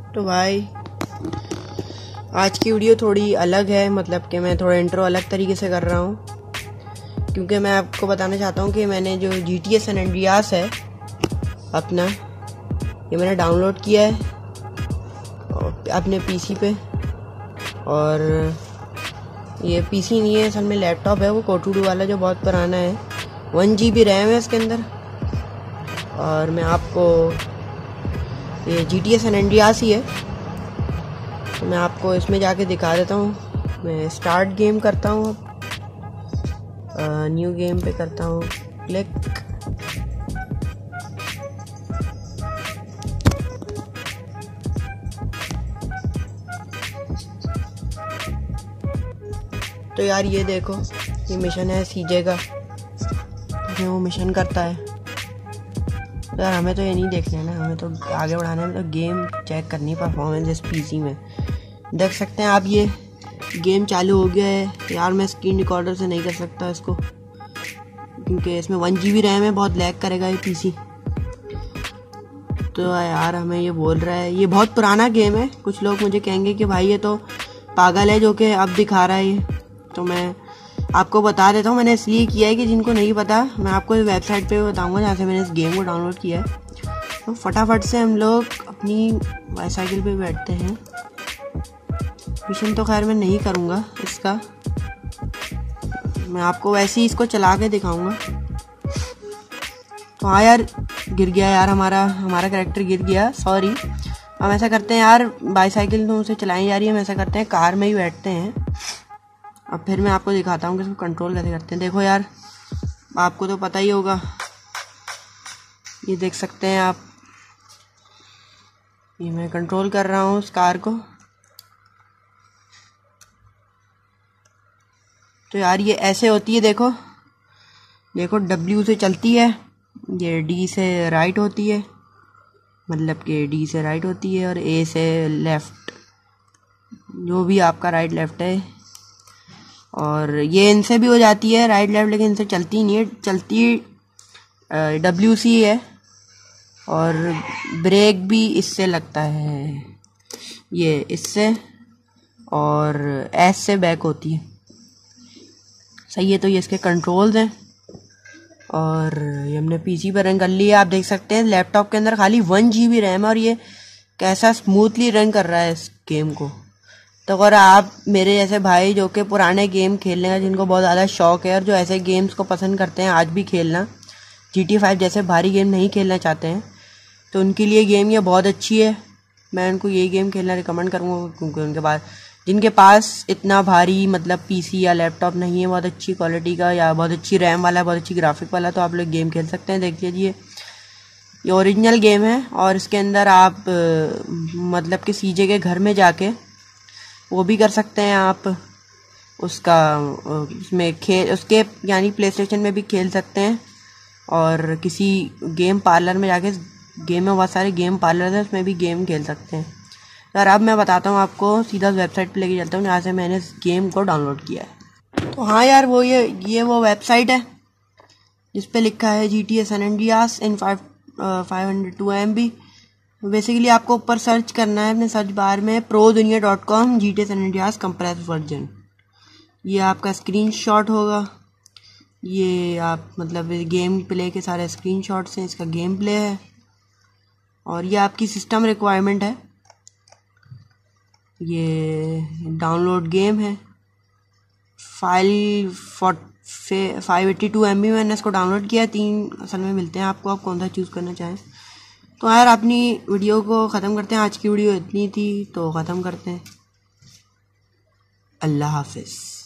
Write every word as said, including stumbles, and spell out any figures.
तो भाई आज की वीडियो थोड़ी अलग है, मतलब कि मैं थोड़ा इंट्रो अलग तरीके से कर रहा हूँ, क्योंकि मैं आपको बताना चाहता हूँ कि मैंने जो G T A San Andreas है अपना, ये मैंने डाउनलोड किया है अपने पीसी पे। और ये पीसी नहीं है, असल में लैपटॉप है, वो कोटूडू वाला जो बहुत पुराना है। वन जी बी रैम है इसके अंदर। और मैं आपको ये G T A San Andreas ही है, तो मैं आपको इसमें जाके दिखा देता हूँ। मैं स्टार्ट गेम करता हूँ, अब न्यू गेम पे करता हूँ क्लिक। तो यार ये देखो, ये मिशन है सीजे का, तो वो मिशन करता है। तो यार हमें तो ये नहीं देखना है ना, हमें तो आगे बढ़ाना है, तो गेम चेक करनी परफॉर्मेंस इस पीसी में। देख सकते हैं आप, ये गेम चालू हो गया है। यार मैं स्क्रीन रिकॉर्डर से नहीं कर सकता इसको, क्योंकि इसमें वन जी बी रैम है, बहुत लैग करेगा ये पीसी। तो यार हमें ये बोल रहा है, ये बहुत पुराना गेम है। कुछ लोग मुझे कहेंगे कि भाई ये तो पागल है जो कि अब दिखा रहा है ये, तो मैं आपको बता देता हूँ। मैंने इसलिए किया है कि जिनको नहीं पता, मैं आपको इस वेबसाइट पे बताऊँगा जहाँ से मैंने इस गेम को डाउनलोड किया है। तो फटाफट से हम लोग अपनी बाईसाइकिल पे बैठते हैं। मिशन तो खैर मैं नहीं करूँगा इसका, मैं आपको वैसे ही इसको चला के दिखाऊँगा। तो हाँ यार, गिर गया यार, हमारा हमारा कैरेक्टर गिर गया, सॉरी। हम ऐसा करते हैं यार, बाईसाइकिल तो उसे चलाई जा रही है, हम ऐसा करते हैं कार में ही बैठते हैं। अब फिर मैं आपको दिखाता हूँ कि इसको कंट्रोल कैसे करते हैं। देखो यार, आपको तो पता ही होगा, ये देख सकते हैं आप, ये मैं कंट्रोल कर रहा हूँ उस कार को। तो यार ये ऐसे होती है, देखो देखो, डब्ल्यू से चलती है, ये डी से राइट होती है, मतलब कि डी से राइट होती है, और ए से लेफ़्ट, जो भी आपका राइट लेफ़्ट है। और ये इनसे भी हो जाती है राइट लेफ्ट, लेकिन इनसे चलती नहीं है, चलती डब्ल्यू सी है। और ब्रेक भी इससे लगता है, ये इससे, और एस से बैक होती है। सही है, तो ये इसके कंट्रोल्स हैं। और ये हमने पीसी पर रन कर लिया। आप देख सकते हैं लैपटॉप के अंदर खाली वन जी बी रैम है, और ये कैसा स्मूथली रन कर रहा है इस गेम को। तो अगर आप मेरे जैसे भाई जो कि पुराने गेम खेलने का जिनको बहुत ज़्यादा शौक है, और जो ऐसे गेम्स को पसंद करते हैं आज भी खेलना, जी टी फाइव जैसे भारी गेम नहीं खेलना चाहते हैं, तो उनके लिए गेम ये बहुत अच्छी है। मैं उनको ये गेम खेलना रिकमेंड करूँगा, क्योंकि उनके पास जिनके पास इतना भारी मतलब पीसी या लैपटॉप नहीं है बहुत अच्छी क्वालिटी का, या बहुत अच्छी रैम वाला, बहुत अच्छी ग्राफिक वाला, तो आप लोग गेम खेल सकते हैं। देख लीजिए, ये ओरिजिनल गेम है, और इसके अंदर आप मतलब कि सीजे के घर में जाके वो भी कर सकते हैं आप उसका, उसमें खेल उसके यानी प्ले स्टेशन में भी खेल सकते हैं, और किसी गेम पार्लर में जाके, गेम में बहुत सारे गेम पार्लर हैं, उसमें भी गेम खेल सकते हैं। यार अब मैं बताता हूँ आपको, सीधा वेबसाइट पे लेके चलता हूँ जहाँ से मैंने इस गेम को डाउनलोड किया है। तो हाँ यार, वो ये ये वो वेबसाइट है जिस पे लिखा है G T A San Andreas in five five hundred two M B. Basically आपको ऊपर सर्च करना है अपने सर्च बार में pro Duniya dot com G T A San Andreas compress version. ये आपका स्क्रीन शॉट होगा, ये आप मतलब गेम प्ले के सारे स्क्रीन शॉट्स हैं, इसका गेम प्ले है। और ये आपकी सिस्टम रिक्वायरमेंट है, ये डाउनलोड गेम है। File five eighty two M B में मैंने इसको डाउनलोड किया है। तीन असल में मिलते हैं आपको, आप कौन सा चूज़ करना चाहें। तो यार अपनी वीडियो को ख़त्म करते हैं, आज की वीडियो इतनी थी तो ख़त्म करते हैं। अल्लाह हाफिज़।